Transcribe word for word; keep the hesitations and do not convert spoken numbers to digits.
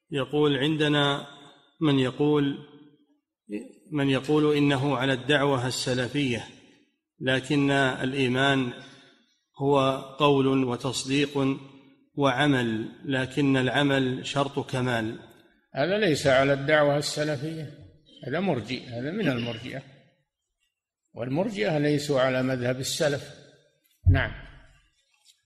يقول: عندنا من يقول من يقول إنه على الدعوة السلفية، لكن الإيمان هو قول وتصديق وعمل، لكن العمل شرط كمال. هذا ليس على الدعوة السلفية، هذا مرجئ، هذا من المرجئة، والمرجئة ليسوا على مذهب السلف. نعم.